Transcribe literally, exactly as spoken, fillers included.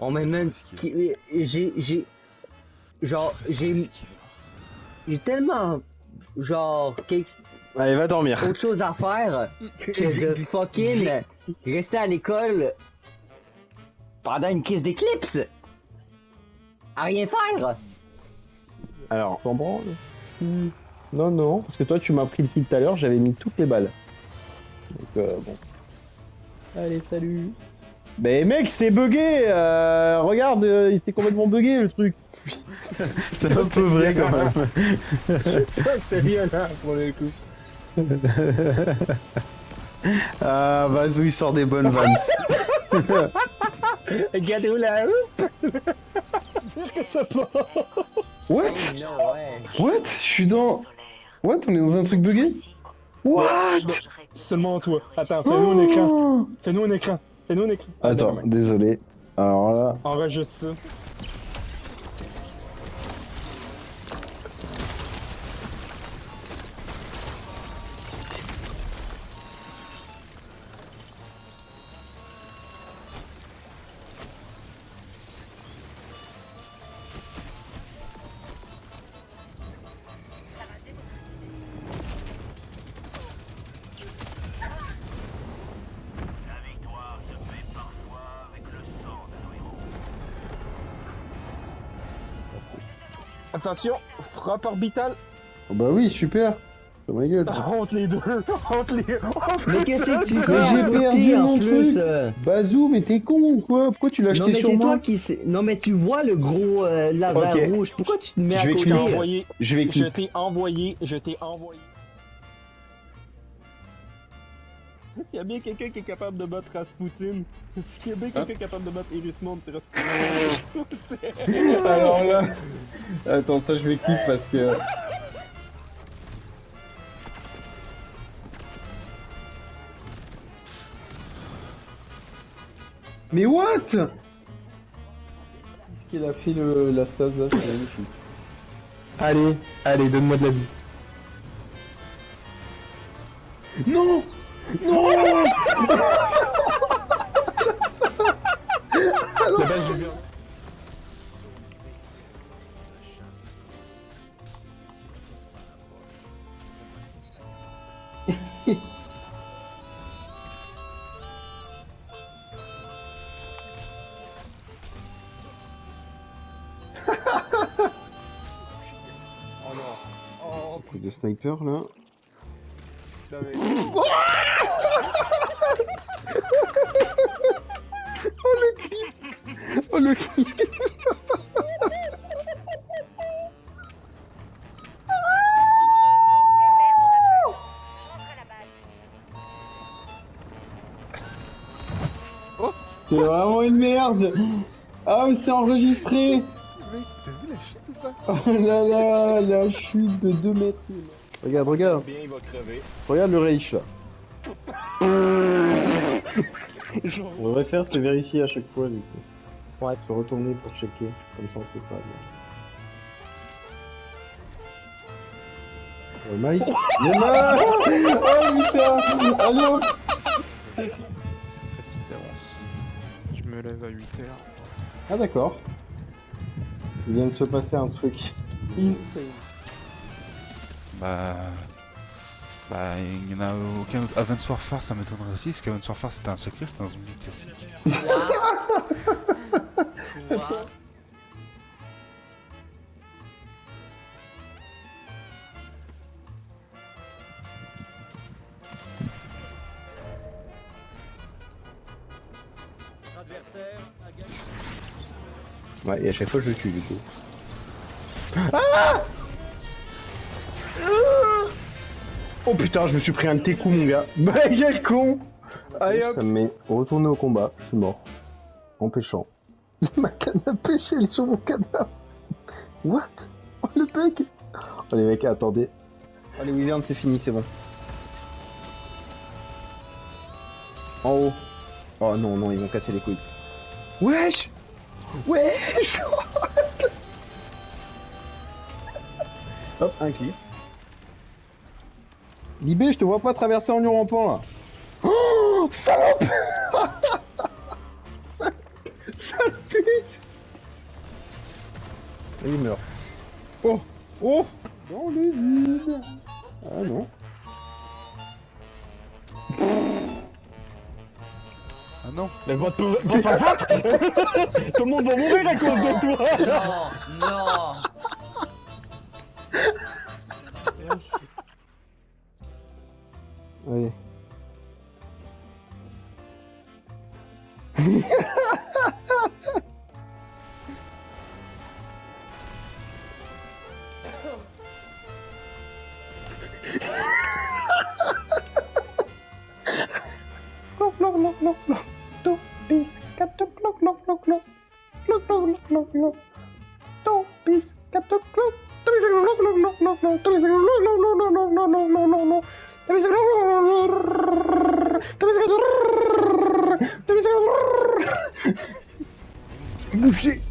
On m'a même... J'ai... J'ai... Genre, j'ai... J'ai tellement... Genre... Quelque... Allez, va dormir. Autre chose à faire que de fucking rester à l'école pendant une crise d'éclipse. À rien faire. Alors, t'en branles? Si. Non, non, parce que toi, tu m'as pris le kill tout à l'heure, j'avais mis toutes les balles. Donc, euh, bon. Allez, salut. Mais mec, c'est bugué euh, regarde, euh, il s'est complètement bugué le truc. C'est un peu vrai quand même. C'est bien là pour le coup. Ah, Bazou, il sort des bonnes vannes. Regardez où la What? What? Je suis dans... What? On est dans un truc bugué? What? Seulement toi. Attends, fais-nous un écran. Fais-nous un écran. Fais-nous un écran. Attends, désolé. Alors là... Enregistre ça. Attention, frappe orbitale. Oh bah oui, super. Oh ma gueule. Honte les deux. Honte les deux. Mais qu'est-ce que tu fais? Mais j'ai perdu en mon plus. truc. Bazou, mais t'es con ou quoi? Pourquoi tu l'as Non acheté mais sur c'est moi? toi qui sais. Non mais tu vois le gros euh, laser Ok. rouge. Pourquoi tu te mets Je à vais côté? cliquer. Envoyé. Je vais Je cliquer. t'ai envoyé. Je t'ai envoyé. S'il y a bien quelqu'un qui est capable de battre Rasputin, s'il y a bien quelqu'un qui est capable de battre Erismond, c'est Rasputin. Alors là... Attends, ça je vais cliquer parce que... Mais what? Qu'est-ce qu'il a fait le... la stase là? C'est magnifique. Allez, allez, donne-moi de la vie. Non! Non! La base, j'ai bien. Oh non. Oh, Coup de sniper là. putain, mais... Oh le clip! Oh le clip! C'est vraiment une merde! Ah mais c'est enregistré! Mec, t'as vu la chute ou pas? Oh là là, la chute de deux mètres! Regarde, regarde! Bien, il va crever. Regarde le Reich là! On devrait faire, c'est vérifier à chaque fois du coup. Ouais, se retourner pour checker, comme ça on fait pas. Oh Mike! Il est là! Oh putain! Allez hop! C'est presque d'avance. Je me lève à huit heures. Ah d'accord. Il vient de se passer un truc insane. Bah... Bah, il y en a aucun autre. Advance Warfare, ça m'étonnerait aussi, parce qu'Advance Warfare c'était un secret, c'était un zombie classique. Ouais, et à chaque fois je le tue du coup. Ah! Oh putain, je me suis pris un de tes coups mon gars. Bah quel con! Allez hop! Ça me met retourner au combat, je suis mort. En pêchant. Ma canne à pêche elle est sur mon cadavre. What? Oh le bug! Oh les mecs, attendez. Oh les wyverns c'est fini, c'est bon. En haut. Oh non, non, ils vont casser les couilles. Wesh! Wesh! Hop, un clip. Libé, je te vois pas traverser en lui rampant là. Oh, salope! Sale pute. Et il meurt. Oh. Oh. Dans le vide. Ah non. Ah non. Mais va te va s'en foutre. Tout le monde va mourir à cause de toi. Non, non. Allez. Cloc cloc cloc cloc cloc. Two bis quatre cloc cloc cloc cloc. Cloc cloc cloc cloc cloc. Two bis quatre cloc. Two bis cloc cloc cloc cloc cloc. Two bis cloc cloc cloc cloc cloc cloc cloc cloc cloc cloc. Two bis cloc Two bis cloc Two bis cloc Bouger.